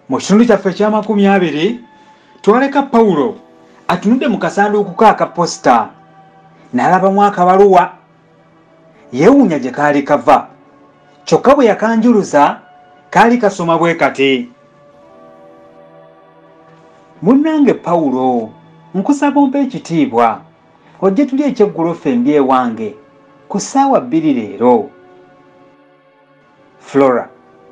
Mu kitundu kyaffe ekya20 twaleka Pawulo atunudde mu kasanduuku ka posta n'alabamu akabaluwa. Yeewuunya gye kaali kava, kyokka bwe yakanjuluza kaali kasoma bwe kati: Munnange Pawulo, nkusaba ompe ekitiibwa ojje tuli ekyeggulo fembi ewange ku ssaawa 2 leero. Flora.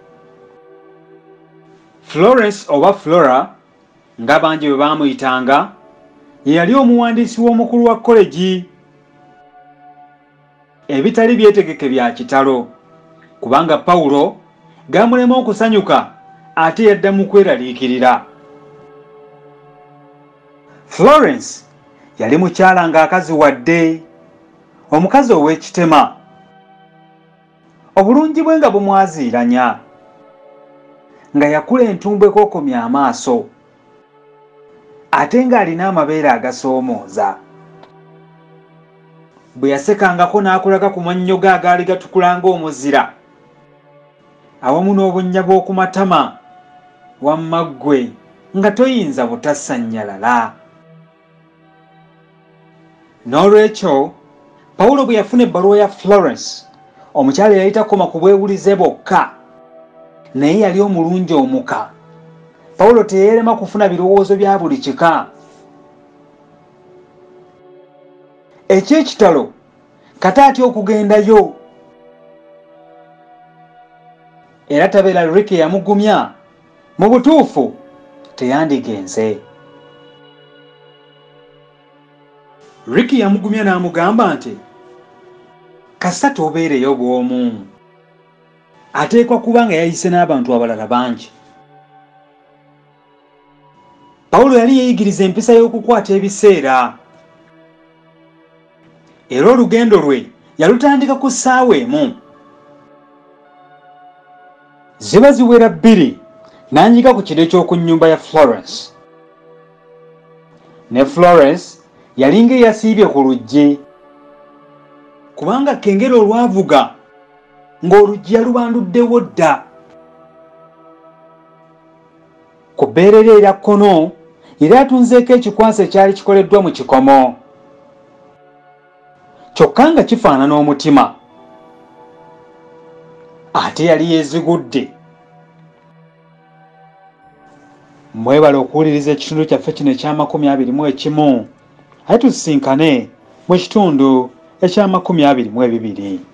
Florence oba Flora nga bangi bwe baamuyitanga ye yali omuwandiisi w'omukulu wa kolegi. Ebitali byetegeke bya kitalo kubanga Pawulo gamulema okusanyuka ate yaddamu kweraliikirira. Florence yali mukyala ng'akazi wadde, omukazi ow'ekitema, obulungi bwe nga bumwaziiranya, nga yakula entumbwe kookomya amaaso ate ng'alina amabeere agasoomooza. Bwe yasekangako n'akulaga ku mannyo ge agaali gatukula ng'omuzira awamu n'obunnya bw'oku matama wamma ggwe nga toyinza butassa nnyalala. N'olwekyo Pawulo bwe yafuna ebbaluwa ya Florence, omukyala yali takoma ku bwewulize bwokka naye yali omulungi omuka. Pawulo teyeerema kufuna birowoozo bya buli kika. Eky'ekitalo kata atya okugendayo, era tabeera Ricky yamugumya, mu butuufu teyandigenze. Ricky yamugumya n'amugamba nti kasita tobeereyo bw'omu, ateekwa kuba nga yayise n'abantu abalala bangi. Pawulo yali yeeyigiriza empisa y'okukwata ebiseera, era olugendo lwe yalutandika ku ssaawa 1. Ziba ziwera 2 n'anyiga ku kide ky'oku nnyumba ya Florence. Ne Florence yalinga eyasiibye ku luggi kubanga kengera olwavuga ng'oluggi yalubanduddewo dda. Ku bbeerera erya kkono yali atunzeeko ekikwasa ekyali kikoleddwa mu kikomo, kyokka nga kifaanana omutima, ate yali yeezigudde. Mwebale okuwuliriza ekitundu kyaffe kino ekya21 ate tusisinkane mu kitundu ekya22.